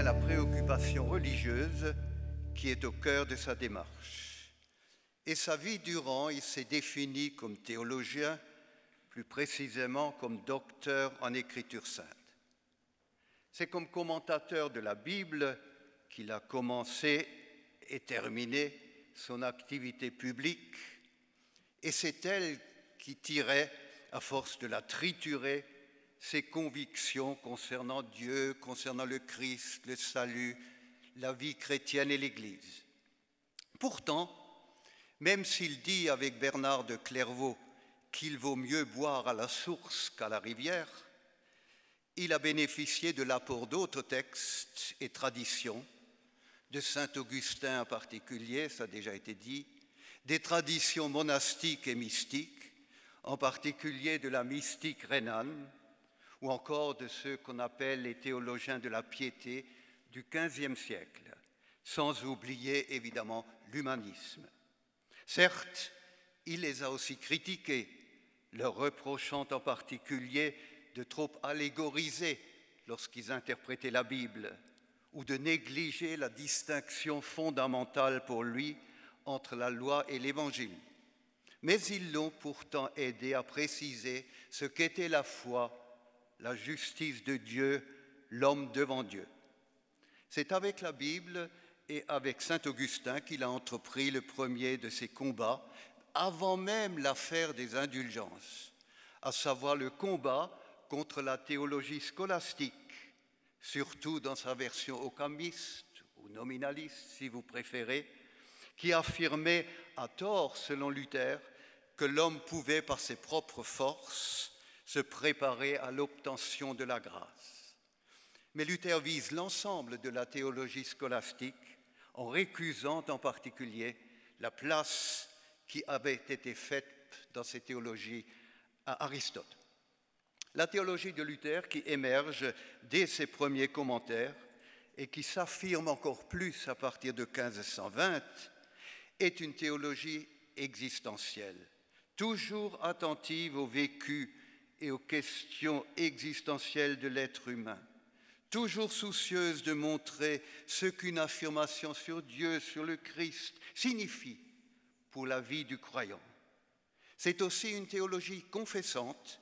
bien la préoccupation religieuse qui est au cœur de sa démarche. Et sa vie durant, il s'est défini comme théologien, plus précisément comme docteur en Écriture sainte. C'est comme commentateur de la Bible qu'il a commencé et terminé son activité publique, et c'est elle qui tirait, à force de la triturer, ses convictions concernant Dieu, concernant le Christ, le salut, la vie chrétienne et l'Église. Pourtant, même s'il dit avec Bernard de Clairvaux qu'il vaut mieux boire à la source qu'à la rivière, il a bénéficié de l'apport d'autres textes et traditions, de saint Augustin en particulier, ça a déjà été dit, des traditions monastiques et mystiques, en particulier de la mystique rhénane, ou encore de ceux qu'on appelle les théologiens de la piété du XVe siècle, sans oublier évidemment l'humanisme. Certes, il les a aussi critiqués, leur reprochant en particulier de trop allégoriser lorsqu'ils interprétaient la Bible, ou de négliger la distinction fondamentale pour lui entre la loi et l'Évangile. Mais ils l'ont pourtant aidé à préciser ce qu'était la foi, la justice de Dieu, l'homme devant Dieu. C'est avec la Bible et avec saint Augustin qu'il a entrepris le premier de ses combats, avant même l'affaire des indulgences, à savoir le combat contre la théologie scolastique, surtout dans sa version occamiste ou nominaliste, si vous préférez, qui affirmait à tort, selon Luther, que l'homme pouvait, par ses propres forces, se préparer à l'obtention de la grâce. Mais Luther vise l'ensemble de la théologie scolastique en récusant en particulier la place qui avait été faite dans ces théologies à Aristote. La théologie de Luther, qui émerge dès ses premiers commentaires et qui s'affirme encore plus à partir de 1520, est une théologie existentielle, toujours attentive au vécu et aux questions existentielles de l'être humain, toujours soucieuse de montrer ce qu'une affirmation sur Dieu, sur le Christ, signifie pour la vie du croyant. C'est aussi une théologie confessante,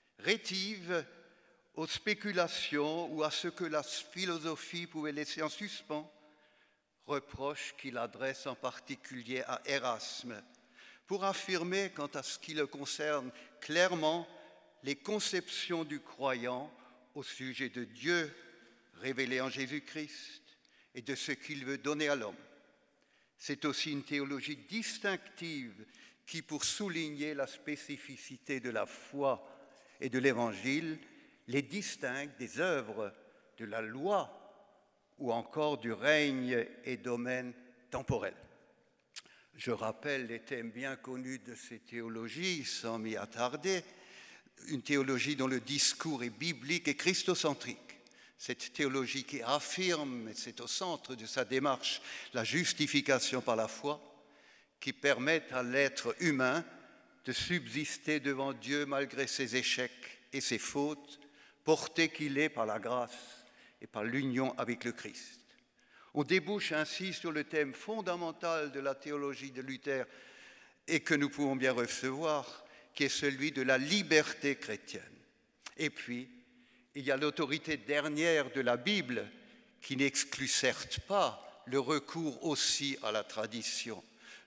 rétive aux spéculations ou à ce que la philosophie pouvait laisser en suspens, reproche qu'il adresse en particulier à Erasme, pour affirmer, quant à ce qui le concerne, clairement les conceptions du croyant au sujet de Dieu révélé en Jésus-Christ et de ce qu'il veut donner à l'homme. C'est aussi une théologie distinctive qui, pour souligner la spécificité de la foi et de l'Évangile, les distingue des œuvres de la loi ou encore du règne et domaine temporel. Je rappelle les thèmes bien connus de ces théologies, sans m'y attarder. Une théologie dont le discours est biblique et christocentrique. Cette théologie qui affirme, et c'est au centre de sa démarche, la justification par la foi, qui permet à l'être humain de subsister devant Dieu malgré ses échecs et ses fautes, porté qu'il est par la grâce et par l'union avec le Christ. On débouche ainsi sur le thème fondamental de la théologie de Luther et que nous pouvons bien recevoir, qui est celui de la liberté chrétienne. Et puis, il y a l'autorité dernière de la Bible qui n'exclut certes pas le recours aussi à la tradition,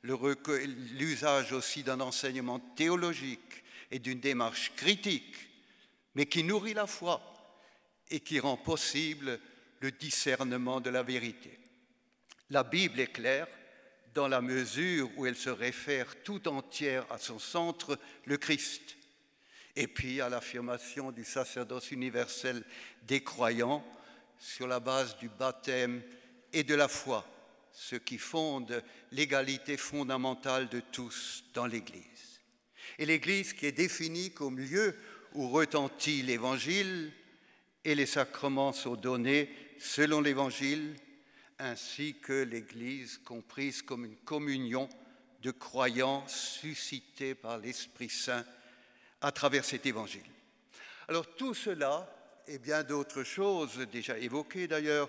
l'usage aussi d'un enseignement théologique et d'une démarche critique, mais qui nourrit la foi et qui rend possible le discernement de la vérité. La Bible est claire dans la mesure où elle se réfère tout entière à son centre, le Christ, et puis à l'affirmation du sacerdoce universel des croyants sur la base du baptême et de la foi, ce qui fonde l'égalité fondamentale de tous dans l'Église. Et l'Église qui est définie comme lieu où retentit l'Évangile et les sacrements sont donnés selon l'Évangile, ainsi que l'Église comprise comme une communion de croyants suscités par l'Esprit Saint à travers cet Évangile. Alors tout cela, et bien d'autres choses, déjà évoquées d'ailleurs,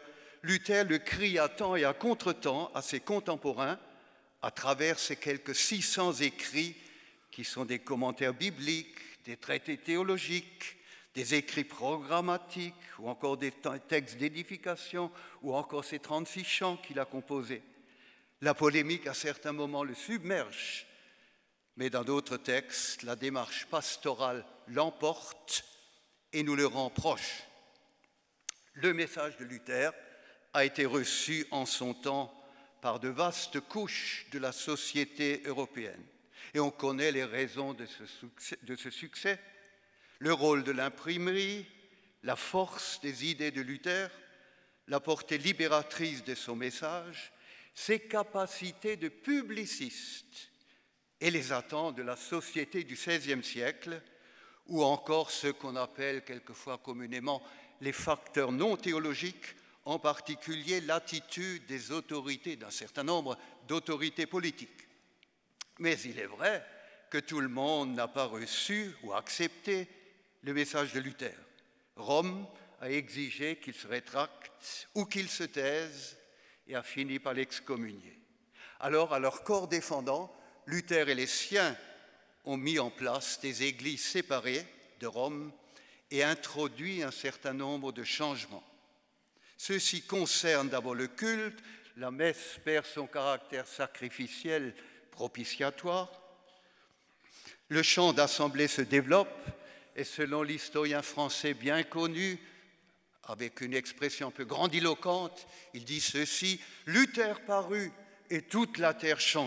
Luther le crie à temps et à contre-temps à ses contemporains à travers ses quelques 600 écrits qui sont des commentaires bibliques, des traités théologiques, des écrits programmatiques ou encore des textes d'édification ou encore ces 36 chants qu'il a composés. La polémique à certains moments le submerge, mais dans d'autres textes, la démarche pastorale l'emporte et nous le rend proche. Le message de Luther a été reçu en son temps par de vastes couches de la société européenne. Et on connaît les raisons de ce succès, le rôle de l'imprimerie, la force des idées de Luther, la portée libératrice de son message, ses capacités de publiciste et les attentes de la société du XVIe siècle, ou encore ce qu'on appelle quelquefois communément les facteurs non théologiques, en particulier l'attitude des autorités, d'un certain nombre d'autorités politiques. Mais il est vrai que tout le monde n'a pas reçu ou accepté le message de Luther. Rome a exigé qu'il se rétracte ou qu'il se taise et a fini par l'excommunier. Alors, à leur corps défendant, Luther et les siens ont mis en place des églises séparées de Rome et introduit un certain nombre de changements. Ceux-ci concernent d'abord le culte, la messe perd son caractère sacrificiel propitiatoire, le chant d'assemblée se développe et selon l'historien français bien connu, avec une expression un peu grandiloquente, il dit ceci: « Luther parut et toute la terre chanta ».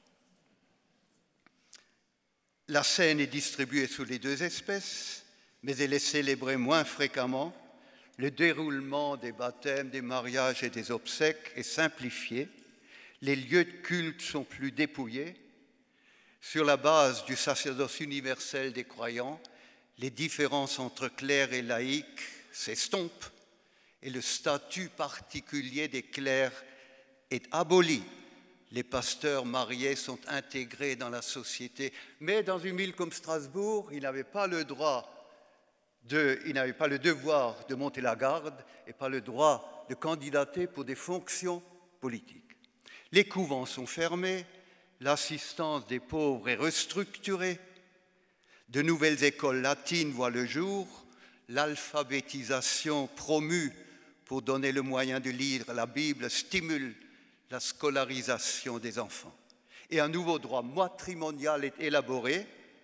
La scène est distribuée sous les deux espèces, mais elle est célébrée moins fréquemment. Le déroulement des baptêmes, des mariages et des obsèques est simplifié. Les lieux de culte sont plus dépouillés. Sur la base du sacerdoce universel des croyants, les différences entre clercs et laïcs s'estompent et le statut particulier des clercs est aboli. Les pasteurs mariés sont intégrés dans la société, mais dans une ville comme Strasbourg, ils n'avaient pas le devoir de monter la garde et pas le droit de candidater pour des fonctions politiques. Les couvents sont fermés, l'assistance des pauvres est restructurée, de nouvelles écoles latines voient le jour, l'alphabétisation promue pour donner le moyen de lire la Bible stimule la scolarisation des enfants. Et un nouveau droit matrimonial est élaboré,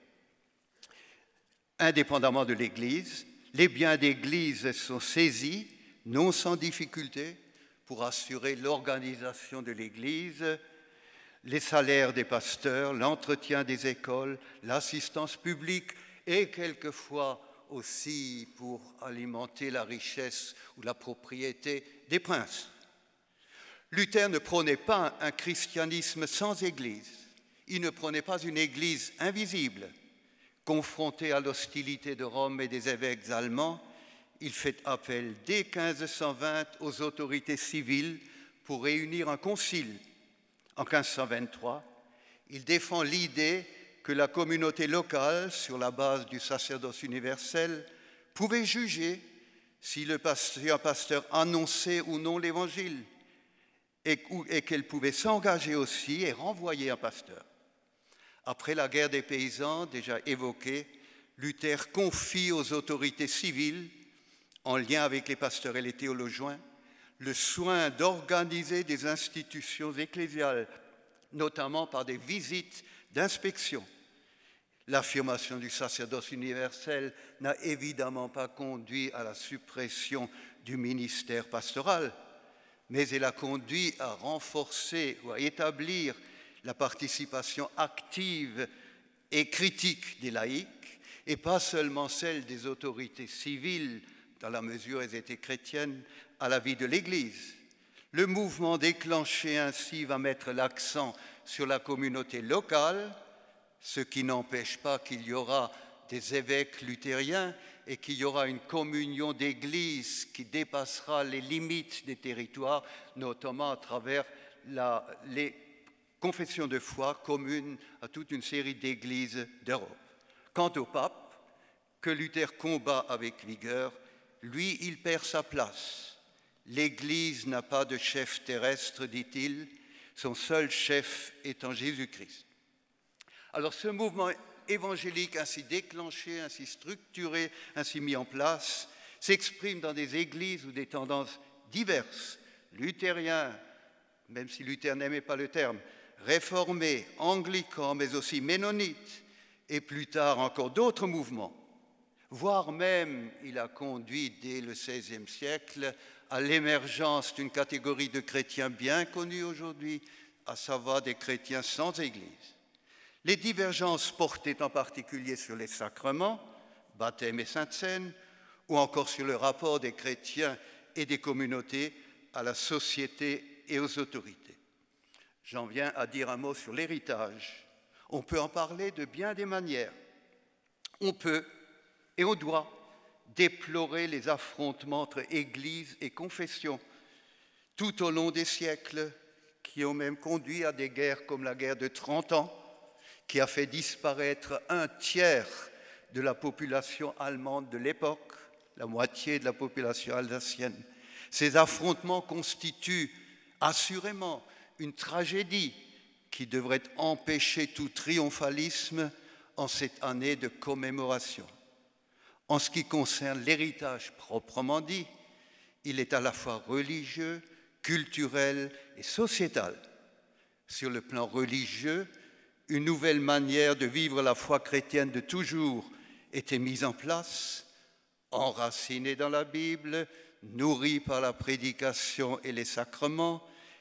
indépendamment de l'Église. Les biens d'Église sont saisis, non sans difficulté, pour assurer l'organisation de l'Église, les salaires des pasteurs, l'entretien des écoles, l'assistance publique et quelquefois aussi pour alimenter la richesse ou la propriété des princes. Luther ne prônait pas un christianisme sans Église. Il ne prônait pas une Église invisible. Confronté à l'hostilité de Rome et des évêques allemands, il fait appel dès 1520 aux autorités civiles pour réunir un concile. En 1523, il défend l'idée que la communauté locale, sur la base du sacerdoce universel, pouvait juger si un pasteur annonçait ou non l'Évangile et qu'elle pouvait s'engager aussi et renvoyer un pasteur. Après la guerre des paysans, déjà évoquée, Luther confie aux autorités civiles, en lien avec les pasteurs et les théologiens, le soin d'organiser des institutions ecclésiales, notamment par des visites d'inspection. L'affirmation du sacerdoce universel n'a évidemment pas conduit à la suppression du ministère pastoral, mais elle a conduit à renforcer ou à établir la participation active et critique des laïcs, et pas seulement celle des autorités civiles, dans la mesure où elles étaient chrétiennes, à la vie de l'Église. Le mouvement déclenché ainsi va mettre l'accent sur la communauté locale, ce qui n'empêche pas qu'il y aura des évêques luthériens et qu'il y aura une communion d'églises qui dépassera les limites des territoires, notamment à travers les confessions de foi communes à toute une série d'églises d'Europe. Quant au pape, que Luther combat avec vigueur, lui, il perd sa place. L'Église n'a pas de chef terrestre, dit-il, son seul chef est en Jésus-Christ. Alors ce mouvement évangélique ainsi déclenché, ainsi structuré, ainsi mis en place, s'exprime dans des églises ou des tendances diverses, luthériens, même si Luther n'aimait pas le terme, réformés, anglicans, mais aussi ménonites, et plus tard encore d'autres mouvements. Voire même, il a conduit dès le XVIe siècle à l'émergence d'une catégorie de chrétiens bien connus aujourd'hui, à savoir des chrétiens sans Église. Les divergences portaient en particulier sur les sacrements, baptême et Sainte Seine, ou encore sur le rapport des chrétiens et des communautés à la société et aux autorités. J'en viens à dire un mot sur l'héritage. On peut en parler de bien des manières. On peut et on doit déplorer les affrontements entre Église et confession tout au long des siècles, qui ont même conduit à des guerres comme la guerre de 30 ans, qui a fait disparaître un tiers de la population allemande de l'époque, la moitié de la population alsacienne. Ces affrontements constituent assurément une tragédie qui devrait empêcher tout triomphalisme en cette année de commémoration. En ce qui concerne l'héritage proprement dit, il est à la fois religieux, culturel et sociétal. Sur le plan religieux, une nouvelle manière de vivre la foi chrétienne de toujours était mise en place, enracinée dans la Bible, nourrie par la prédication et les sacrements,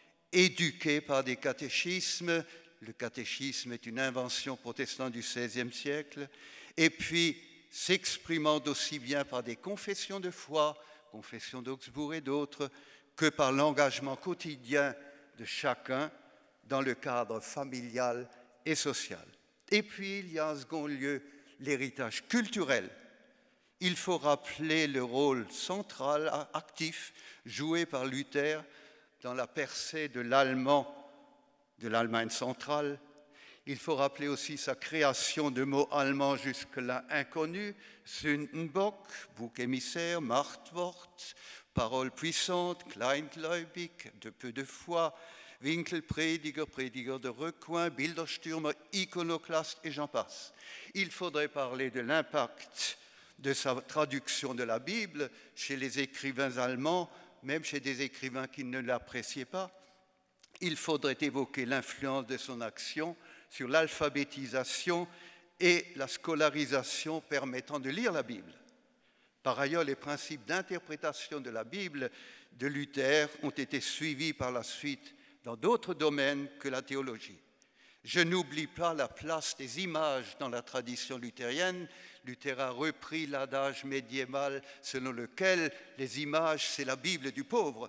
éduquée par des catéchismes. Le catéchisme est une invention protestante du XVIe siècle, et puis s'exprimant aussi bien par des confessions de foi, confession d'Augsbourg et d'autres, que par l'engagement quotidien de chacun dans le cadre familial et social. Et puis, il y a en second lieu l'héritage culturel. Il faut rappeler le rôle central, actif, joué par Luther dans la percée de l'allemand, de l'Allemagne centrale. Il faut rappeler aussi sa création de mots allemands jusque-là inconnus, Sündenbock, bouc émissaire, Machtwort, parole puissante, Kleingläubig, de peu de foi, Winkelprediger, prédiger de recoin, Bilderstürmer, iconoclaste et j'en passe. Il faudrait parler de l'impact de sa traduction de la Bible chez les écrivains allemands, même chez des écrivains qui ne l'appréciaient pas. Il faudrait évoquer l'influence de son action sur l'alphabétisation et la scolarisation permettant de lire la Bible. Par ailleurs, les principes d'interprétation de la Bible de Luther ont été suivis par la suite dans d'autres domaines que la théologie. Je n'oublie pas la place des images dans la tradition luthérienne. Luther a repris l'adage médiéval selon lequel les images, c'est la Bible du pauvre.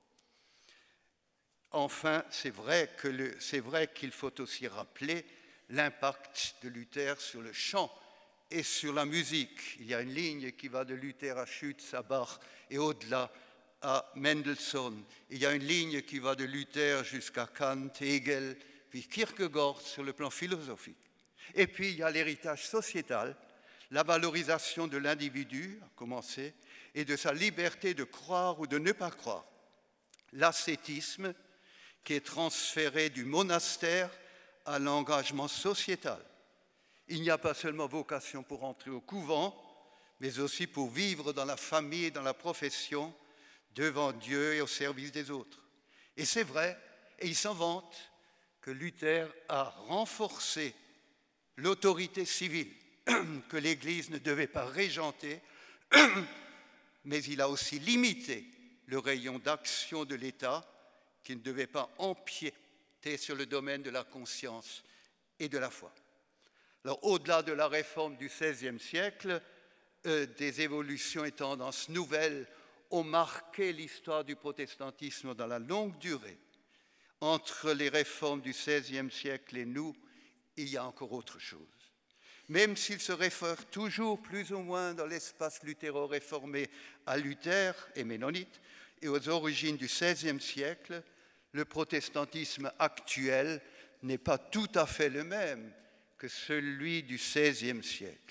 Enfin, c'est vrai qu'il faut aussi rappeler l'impact de Luther sur le chant et sur la musique. Il y a une ligne qui va de Luther à Schütz, à Bach et au-delà à Mendelssohn. Il y a une ligne qui va de Luther jusqu'à Kant, Hegel, puis Kierkegaard sur le plan philosophique. Et puis il y a l'héritage sociétal, la valorisation de l'individu, à commencer, et de sa liberté de croire ou de ne pas croire. L'ascétisme qui est transféré du monastère à l'engagement sociétal. Il n'y a pas seulement vocation pour entrer au couvent, mais aussi pour vivre dans la famille et dans la profession, devant Dieu et au service des autres. Et c'est vrai, et il s'en vante, que Luther a renforcé l'autorité civile, que l'Église ne devait pas régenter, mais il a aussi limité le rayon d'action de l'État qui ne devait pas empiéter sur le domaine de la conscience et de la foi. Alors, au-delà de la réforme du XVIe siècle, des évolutions et tendances nouvelles ont marqué l'histoire du protestantisme dans la longue durée. Entre les réformes du XVIe siècle et nous, il y a encore autre chose. Même s'il se réfère toujours plus ou moins dans l'espace luthéro-réformé à Luther et ménonite et aux origines du XVIe siècle, le protestantisme actuel n'est pas tout à fait le même que celui du XVIe siècle.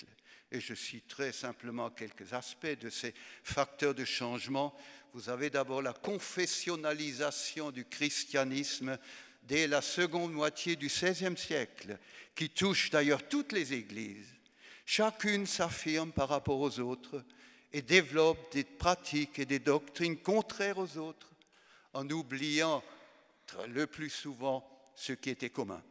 Et je citerai simplement quelques aspects de ces facteurs de changement. Vous avez d'abord la confessionnalisation du christianisme dès la seconde moitié du XVIe siècle, qui touche d'ailleurs toutes les églises. Chacune s'affirme par rapport aux autres et développe des pratiques et des doctrines contraires aux autres, en oubliant le plus souvent ce qui était commun.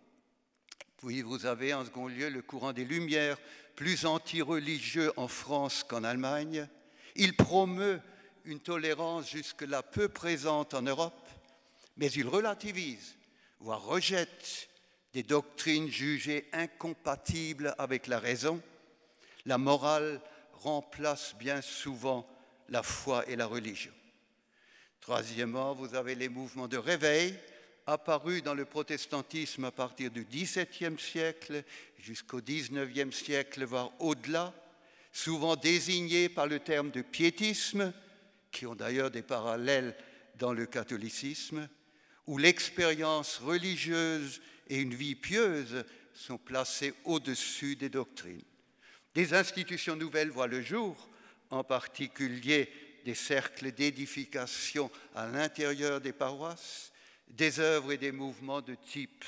Puis vous avez en second lieu le courant des Lumières, plus anti-religieux en France qu'en Allemagne. Il promeut une tolérance jusque-là peu présente en Europe, mais il relativise, voire rejette des doctrines jugées incompatibles avec la raison. La morale remplace bien souvent la foi et la religion. Troisièmement, vous avez les mouvements de réveil apparus dans le protestantisme à partir du XVIIe siècle jusqu'au XIXe siècle, voire au-delà, souvent désignés par le terme de piétisme, qui ont d'ailleurs des parallèles dans le catholicisme, où l'expérience religieuse et une vie pieuse sont placées au-dessus des doctrines. Des institutions nouvelles voient le jour, en particulier des cercles d'édification à l'intérieur des paroisses, des œuvres et des mouvements de type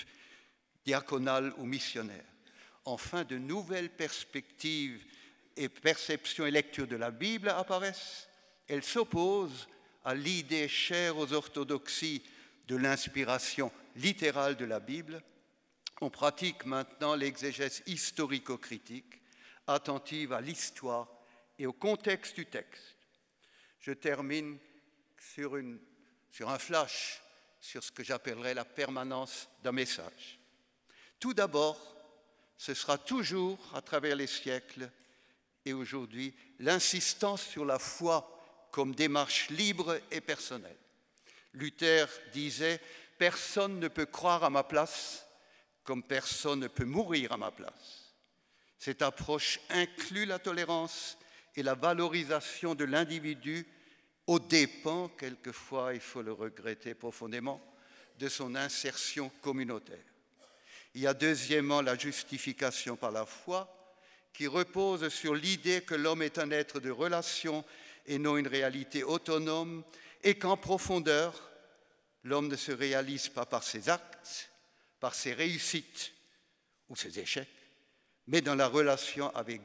diaconal ou missionnaire. Enfin, de nouvelles perspectives et perceptions et lectures de la Bible apparaissent. Elles s'opposent à l'idée chère aux orthodoxies de l'inspiration littérale de la Bible. On pratique maintenant l'exégèse historico-critique, attentive à l'histoire et au contexte du texte. Je termine sur un flash sur ce que j'appellerais la permanence d'un message. Tout d'abord, ce sera toujours, à travers les siècles et aujourd'hui, l'insistance sur la foi comme démarche libre et personnelle. Luther disait « Personne ne peut croire à ma place comme personne ne peut mourir à ma place ». Cette approche inclut la tolérance et la valorisation de l'individu aux dépens, quelquefois, il faut le regretter profondément, de son insertion communautaire. Il y a deuxièmement la justification par la foi, qui repose sur l'idée que l'homme est un être de relation et non une réalité autonome, et qu'en profondeur, l'homme ne se réalise pas par ses actes, par ses réussites ou ses échecs, mais dans la relation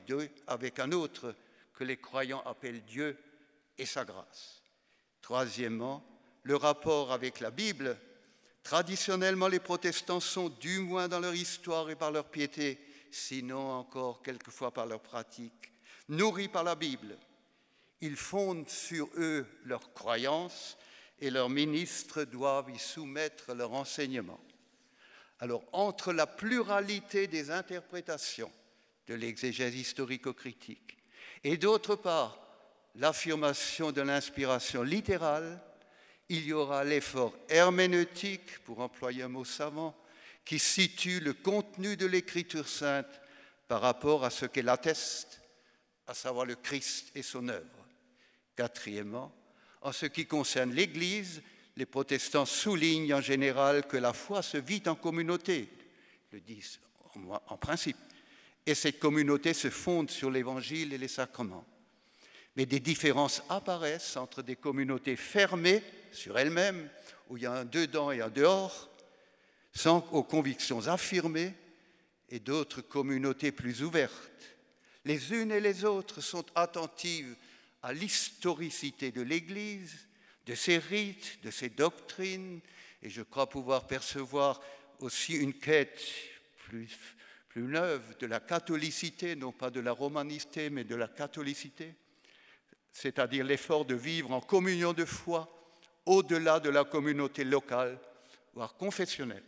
avec un autre que les croyants appellent Dieu et sa grâce. Troisièmement, le rapport avec la Bible. Traditionnellement, les protestants sont, du moins dans leur histoire et par leur piété, sinon encore quelquefois par leur pratique, nourris par la Bible. Ils fondent sur eux leurs croyances et leurs ministres doivent y soumettre leur enseignement. Alors, entre la pluralité des interprétations de l'exégèse historico-critique et d'autre part, l'affirmation de l'inspiration littérale, il y aura l'effort herméneutique, pour employer un mot savant, qui situe le contenu de l'Écriture sainte par rapport à ce qu'elle atteste, à savoir le Christ et son œuvre. Quatrièmement, en ce qui concerne l'Église, les protestants soulignent en général que la foi se vit en communauté, le disent en principe, et cette communauté se fonde sur l'Évangile et les sacrements. Mais des différences apparaissent entre des communautés fermées sur elles-mêmes, où il y a un dedans et un dehors, aux convictions affirmées, et d'autres communautés plus ouvertes. Les unes et les autres sont attentives à l'historicité de l'Église, de ses rites, de ses doctrines, et je crois pouvoir percevoir aussi une quête plus neuve de la catholicité, non pas de la romanicité, mais de la catholicité, c'est-à-dire l'effort de vivre en communion de foi au-delà de la communauté locale, voire confessionnelle.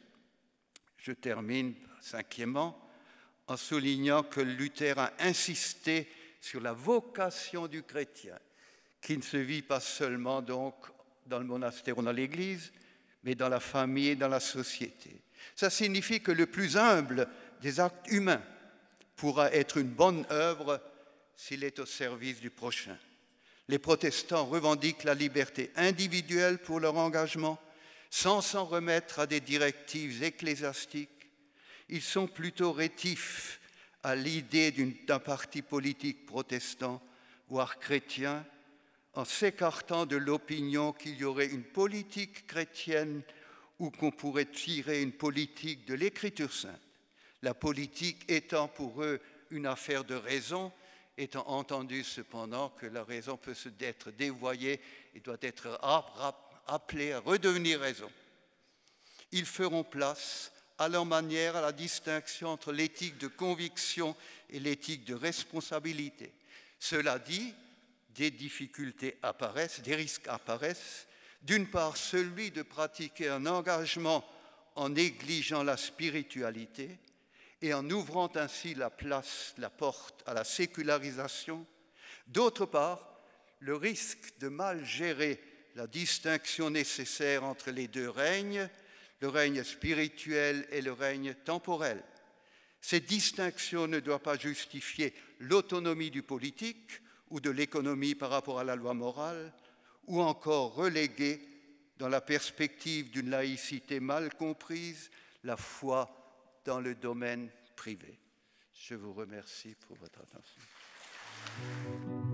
Je termine, cinquièmement, en soulignant que Luther a insisté sur la vocation du chrétien, qui ne se vit pas seulement donc dans le monastère ou dans l'Église, mais dans la famille et dans la société. Ça signifie que le plus humble des actes humains pourra être une bonne œuvre s'il est au service du prochain. Les protestants revendiquent la liberté individuelle pour leur engagement, sans s'en remettre à des directives ecclésiastiques. Ils sont plutôt rétifs à l'idée d'un parti politique protestant, voire chrétien, en s'écartant de l'opinion qu'il y aurait une politique chrétienne ou qu'on pourrait tirer une politique de l'Écriture sainte. La politique étant pour eux une affaire de raison, étant entendu cependant que la raison peut être dévoyée et doit être appelée à redevenir raison. Ils feront place à leur manière à la distinction entre l'éthique de conviction et l'éthique de responsabilité. Cela dit, des difficultés apparaissent, des risques apparaissent. D'une part, celui de pratiquer un engagement en négligeant la spiritualité et en ouvrant ainsi la porte à la sécularisation. D'autre part, le risque de mal gérer la distinction nécessaire entre les deux règnes, le règne spirituel et le règne temporel. Cette distinction ne doit pas justifier l'autonomie du politique ou de l'économie par rapport à la loi morale, ou encore reléguer, dans la perspective d'une laïcité mal comprise, la foi dans le domaine privé. Je vous remercie pour votre attention.